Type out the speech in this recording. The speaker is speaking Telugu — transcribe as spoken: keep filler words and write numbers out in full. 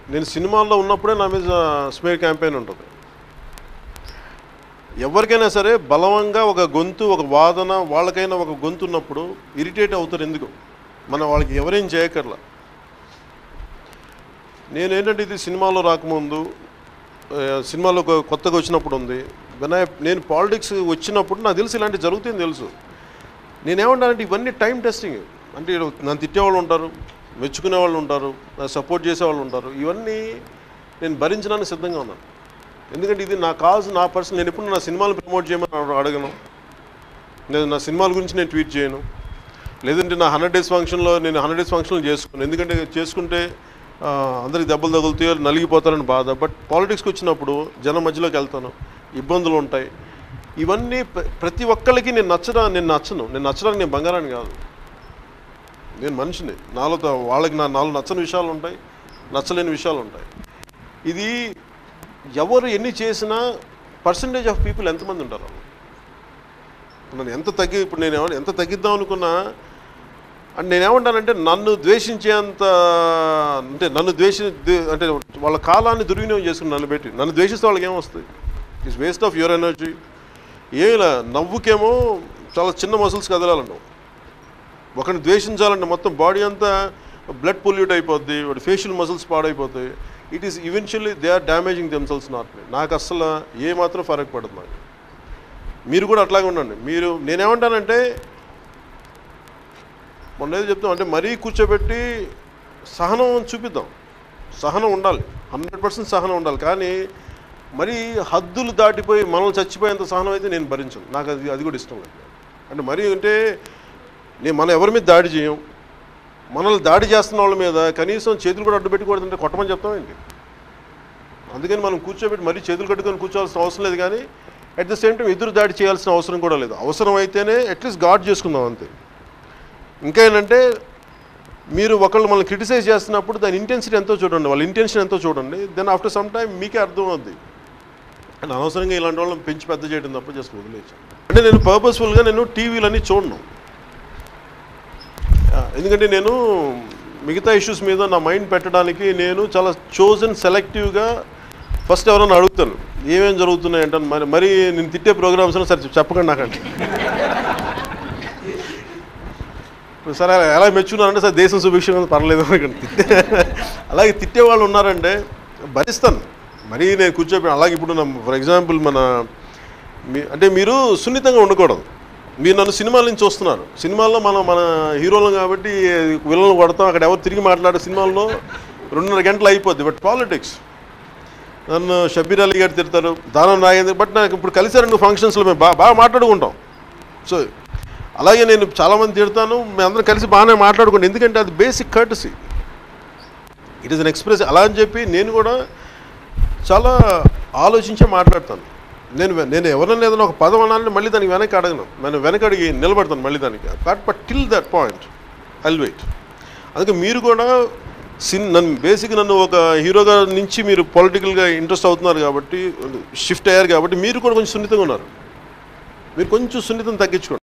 నేను సినిమాల్లో ఉన్నప్పుడే నా మీద స్మేర్ క్యాంపెయిన్ ఉంటుంది. ఎవరికైనా సరే బలవంగా ఒక గొంతు, ఒక వాదన, వాళ్ళకైనా ఒక గొంతు ఉన్నప్పుడు ఇరిటేట్ అవుతారు. ఎందుకు? మనం వాళ్ళకి ఎవరేం చేయకర్లా. నేనేంటంటే ఇది సినిమాలో రాకముందు, సినిమాలో కొత్తగా వచ్చినప్పుడు ఉంది. వినాయ నేను పాలిటిక్స్ వచ్చినప్పుడు నాకు తెలుసు ఇలాంటివి జరుగుతాయని తెలుసు. నేనేమంటానంటే ఇవన్నీ టైం టెస్టింగ్. అంటే నన్ను తిట్టేవాళ్ళు ఉంటారు, మెచ్చుకునే వాళ్ళు ఉంటారు, నాకు సపోర్ట్ చేసేవాళ్ళు ఉంటారు. ఇవన్నీ నేను భరించడానికి సిద్ధంగా ఉన్నాను. ఎందుకంటే ఇది నా కాజ్, నా పర్సన్. నేను ఎప్పుడు నా సినిమాలు ప్రమోట్ చేయమని అడగను, నేను నా సినిమాల గురించి నేను ట్వీట్ చేయను. లేదంటే నా హండ్రెడ్ డేస్ ఫంక్షన్లో నేను హండ్రెడ్ డేస్ ఫంక్షన్లు చేసుకున్నాను. ఎందుకంటే చేసుకుంటే అందరికి దెబ్బలు తగులుతాయో నలిగిపోతారని బాధ. బట్ పాలిటిక్స్కి వచ్చినప్పుడు జనం మధ్యలోకి వెళ్తాను, ఇబ్బందులు ఉంటాయి. ఇవన్నీ ప్రతి ఒక్కరికి నేను నచ్చడా నేను నచ్చను నేను నచ్చడానికి నేను బంగారాన్ని కాదు. నేను మనిషిని. నాలో వాళ్ళకి నా నాలో నచ్చని విషయాలు ఉంటాయి, నచ్చలేని విషయాలు ఉంటాయి. ఇది ఎవరు ఎన్ని చేసినా పర్సంటేజ్ ఆఫ్ పీపుల్ ఎంతమంది ఉంటారు. నన్ను ఎంత తగ్గి ఇప్పుడు నేను ఎంత తగ్గిద్దాం అనుకున్నా అంటే నేనేమంటానంటే నన్ను ద్వేషించేంత అంటే నన్ను ద్వేషి అంటే వాళ్ళ కాలాన్ని దుర్వినియోగం చేసుకుని నన్ను పెట్టి నన్ను ద్వేషిస్తే వాళ్ళకి ఏమొస్తుంది? It's waste of your energy. ఏమిలా నవ్వుకేమో చాలా చిన్న మసిల్స్ కదలాలండి. ఒకరిని ద్వేషించాలంటే మొత్తం బాడీ అంతా బ్లడ్ పొల్యూట్ అయిపోద్ది, వాడి ఫేషియల్ మసిల్స్ పాడైపోతాయి. It is eventually they are damaging themselves not me. నాకు అస్సలు ఏమాత్రం ఫరక్ పడదు. నాకు మీరు కూడా అట్లాగే ఉండండి. మీరు నేనేమంటానంటే మొన్న ఏదో చెప్తాం అంటే మరీ కూర్చోబెట్టి సహనం చూపిద్దాం. సహనం ఉండాలి, హండ్రెడ్ పర్సెంట్ సహనం ఉండాలి. కానీ మరీ హద్దులు దాటిపోయి మనల్ని చచ్చిపోయేంత సహనం అయితే నేను భరించను. నాకు అది అది కూడా ఇష్టం లేదు. అంటే మరీ అంటే నేను మనం ఎవరి మీద దాడి చేయం, మనల్ని దాడి చేస్తున్న వాళ్ళ మీద కనీసం చేతులు కూడా అడ్డు పెట్టుకూడదంటే కొట్టమని చెప్తామేంటి? అందుకని మనం కూర్చోబెట్టి మరీ చేతులు కట్టుకొని కూర్చోవాల్సిన అవసరం లేదు. కానీ అట్ ద సేమ్ టైం ఎదురు దాడి చేయాల్సిన అవసరం కూడా లేదు. అవసరం అయితేనే అట్లీస్ట్ గార్డ్ చేసుకుందాం అంతే. ఇంకా ఏంటంటే మీరు ఒకళ్ళు మనల్ని క్రిటిసైజ్ చేస్తున్నప్పుడు దాని ఇంటెన్సిటీ ఎంతో చూడండి, వాళ్ళ ఇంటెన్షన్ ఎంతో చూడండి. దెన్ ఆఫ్టర్ సమ్ టైం మీకే అర్థం అవుద్ది. అండ్ అనవసరంగా ఇలాంటి వాళ్ళని పెంచి పెద్ద చేయడం తప్ప జస్ట్ వదిలేసి. అంటే నేను పర్పస్ఫుల్గా నేను టీవీలన్నీ చూడను. ఎందుకంటే నేను మిగతా ఇష్యూస్ మీద నా మైండ్ పెట్టడానికి నేను చాలా చోజన్ సెలెక్టివ్గా ఫస్ట్ ఎవరైనా అడుగుతాను ఏమేమి జరుగుతున్నాయి అంటాను. మరి మరి నేను తిట్టే ప్రోగ్రామ్స్ సరే చెప్పకండి నాకంటే. సరే ఎలా మెచ్చుకున్నారంటే సార్ దేశం సుభిక్షం పర్లేదు తిట్టే అలాగే తిట్టే వాళ్ళు ఉన్నారంటే భరిస్తాను. మరీ నేను కూర్చోబెట్టి అలాగే ఇప్పుడు నా ఫర్ ఎగ్జాంపుల్ మన మీ అంటే మీరు సున్నితంగా ఉండకూడదు. మీరు నన్ను సినిమాల నుంచి చూస్తున్నారు. సినిమాల్లో మనం మన హీరోలు కాబట్టి విలన్లు కొడతాం, అక్కడ ఎవరు తిరిగి మాట్లాడే సినిమాల్లో రెండున్నర గంటలు అయిపోద్ది. బట్ పాలిటిక్స్ నన్ను షబ్బీర్ అలీ గారు తిడతారు, దానం నాగేంద్ర. బట్ నాకు ఇప్పుడు కలిసారండి ఫంక్షన్స్లో మేము బాగా బాగా మాట్లాడుకుంటాం. సో అలాగే నేను చాలామంది తిడతాను, మేము అందరం కలిసి బాగానే మాట్లాడుకుంటాం. ఎందుకంటే అది basic courtesy, it is an express. అలా అని చెప్పి నేను కూడా చాలా ఆలోచించే మాట్లాడతాను. నేను నేను ఎవరైనా ఏదైనా ఒక పదం అనాలని మళ్ళీ దానికి వెనక్కి అడగను, నేను వెనక అడిగి నిలబడతాను మళ్ళీ దానికి. But but till that point I'll wait. అందుకే మీరు కూడా సిన్ నన్ను బేసిక్ నన్ను ఒక హీరోగా నుంచి మీరు పొలిటికల్గా ఇంట్రెస్ట్ అవుతున్నారు కాబట్టి షిఫ్ట్ అయ్యారు కాబట్టి మీరు కూడా కొంచెం సున్నితంగా ఉన్నారు. మీరు కొంచెం సున్నితం తగ్గించుకోండి.